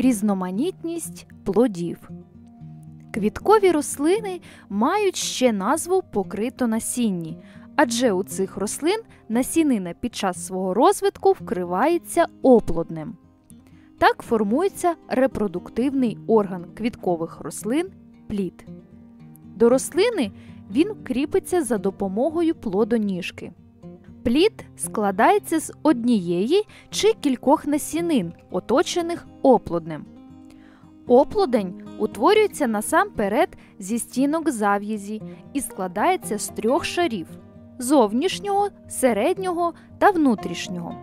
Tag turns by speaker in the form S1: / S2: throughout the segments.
S1: Різноманітність плодів. Квіткові рослини мають ще назву покритонасінні, адже у цих рослин насінина під час свого розвитку вкривається оплоднем. Так формується репродуктивний орган квіткових рослин – плід. До рослини він кріпиться за допомогою плодоніжки. Плід складається з однієї чи кількох насінин, оточених оплоднем. Оплодень утворюється насамперед зі стінок зав'язі і складається з 3 шарів – зовнішнього, середнього та внутрішнього.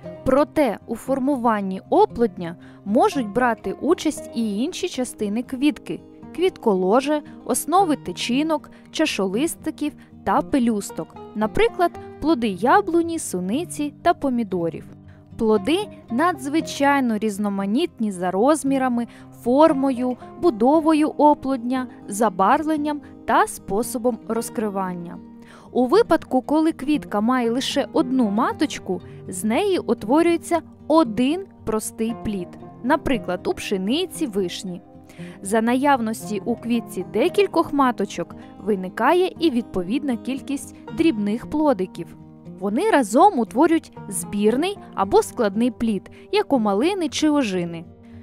S1: Проте у формуванні оплодня можуть брати участь і інші частини квітки – квітколоже, основи тичинок, чашолистиків та пелюсток, наприклад, плоди яблуні, суниці та помідорів. Плоди надзвичайно різноманітні за розмірами, формою, будовою оплодня, забарвленням та способом розкривання. У випадку, коли квітка має лише одну маточку, з неї утворюється один простий плід, наприклад, у пшениці, вишні. За наявності у квітці декількох маточок виникає і відповідна кількість дрібних плодиків. Вони разом утворюють збірний або складний плід, як у малини чи ожини.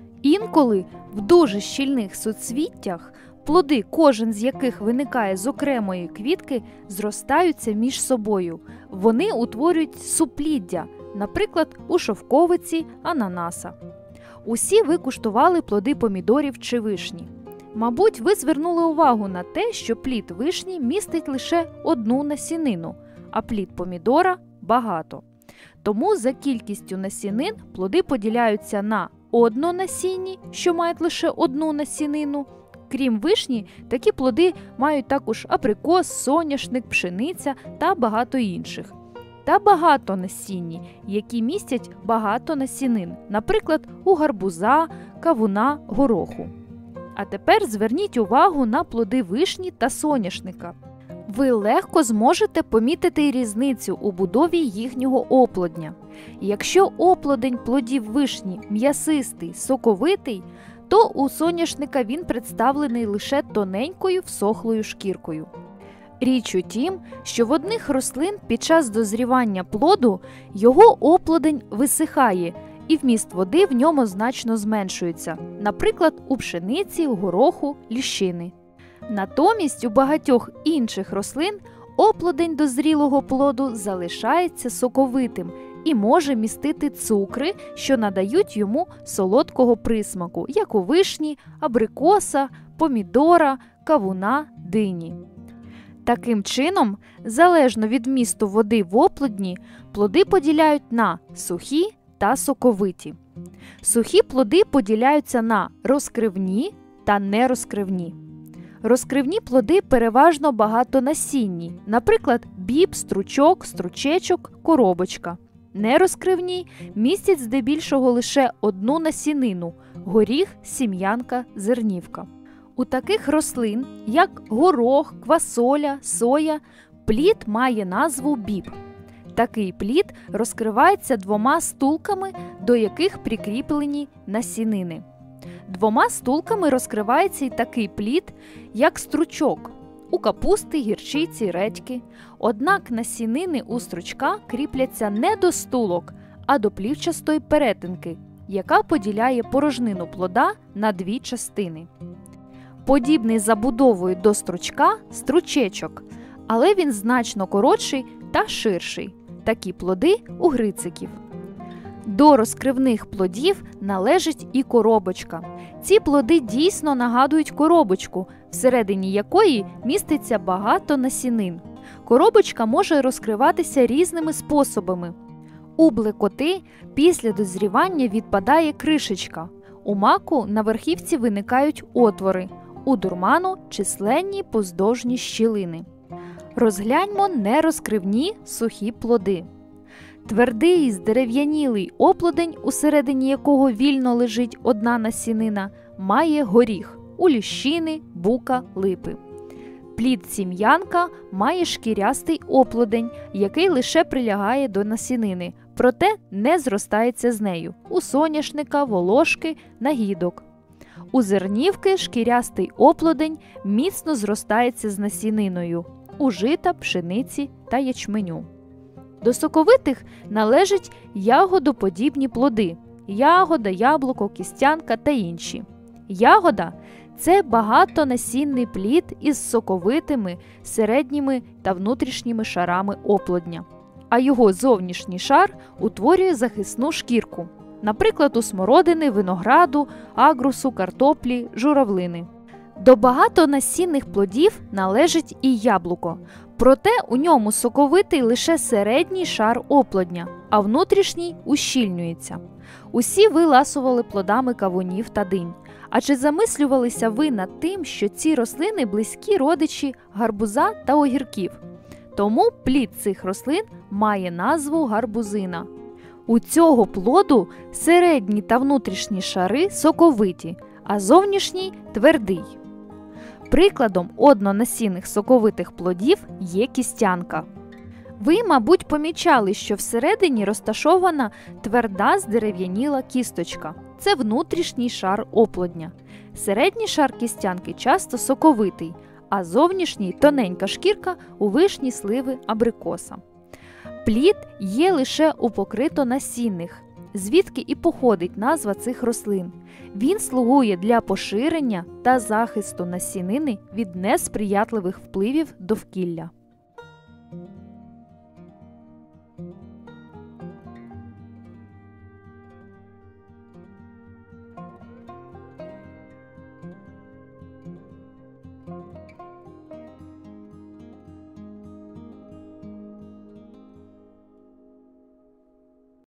S1: Інколи в дуже щільних суцвіттях плоди, кожен з яких виникає з окремої квітки, зростаються між собою. Вони утворюють супліддя, наприклад, у шовковиці ананаса. Усі ви куштували плоди помідорів чи вишні. Мабуть, ви звернули увагу на те, що плід вишні містить лише одну насінину, а плід помідора – багато. Тому за кількістю насінин плоди поділяються на однонасінні, що мають лише одну насінину. Крім вишні, такі плоди мають також абрикос, соняшник, пшениця та багато інших. Та багатонасінні, які містять багато насінин, наприклад, у гарбуза, кавуна, гороху. А тепер зверніть увагу на плоди вишні та соняшника. Ви легко зможете помітити різницю у будові їхнього оплодня. Якщо оплодень плодів вишні м'ясистий, соковитий, то у соняшника він представлений лише тоненькою всохлою шкіркою. Річ у тім, що в одних рослин під час дозрівання плоду його оплодень висихає і вміст води в ньому значно зменшується, наприклад, у пшениці, гороху, ліщини. Натомість у багатьох інших рослин оплодень дозрілого плоду залишається соковитим і може містити цукри, що надають йому солодкого присмаку, як у вишні, абрикоса, помідора, кавуна, дині. Таким чином, залежно від вмісту води в оплодні, плоди поділяють на сухі та соковиті. Сухі плоди поділяються на розкривні та нерозкривні. Розкривні плоди переважно багатонасінні, наприклад, біб, стручок, стручечок, коробочка. Нерозкривні містять здебільшого лише одну насінину – горіх, сім'янка, зернівка. У таких рослин, як горох, квасоля, соя, плід має назву біб. Такий плід розкривається 2 стулками, до яких прикріплені насінини. 2 стулками розкривається і такий плід, як стручок у капусти, гірчиці, редьки. Однак насінини у стручка кріпляться не до стулок, а до плівчастої перетинки, яка поділяє порожнину плода на 2 частини. Подібний за будовою до стручка – стручечок, але він значно коротший та ширший. Такі плоди у грициків. До розкривних плодів належить і коробочка. Ці плоди дійсно нагадують коробочку, всередині якої міститься багато насінин. Коробочка може розкриватися різними способами. У блекоти після дозрівання відпадає кришечка. У маку на верхівці виникають отвори. У дурману – численні поздовжні щілини. Розгляньмо нерозкривні сухі плоди. Твердий, здерев'янілий оплодень, усередині якого вільно лежить одна насінина, має горіх у ліщини, бука, липи. Плід сім'янка має шкірястий оплодень, який лише прилягає до насінини, проте не зростається з нею у соняшника, волошки, нагідок. У зернівки шкірястий оплодень міцно зростається з насіниною у жита, пшениці та ячменю. До соковитих належать ягодоподібні плоди – ягода, яблуко, кістянка та інші. Ягода – це багатонасінний плід із соковитими середніми та внутрішніми шарами оплодня, а його зовнішній шар утворює захисну шкірку, наприклад, у смородини, винограду, агрусу, картоплі, журавлини. До багатонасінних плодів належить і яблуко, проте у ньому соковитий лише середній шар оплодня, а внутрішній ущільнюється. Усі ви ласували плодами кавунів та динь. А чи замислювалися ви над тим, що ці рослини близькі родичі гарбуза та огірків? Тому плід цих рослин має назву гарбузина. У цього плоду середні та внутрішні шари соковиті, а зовнішній – твердий. Прикладом однонасінних соковитих плодів є кістянка. Ви, мабуть, помічали, що всередині розташована тверда здерев'яніла кісточка. Це внутрішній шар оплодня. Середній шар кістянки часто соковитий, а зовнішній – тоненька шкірка у вишні, сливи, абрикоса. Плід є лише у покритонасінних, звідки і походить назва цих рослин. Він слугує для поширення та захисту насінини від несприятливих впливів довкілля.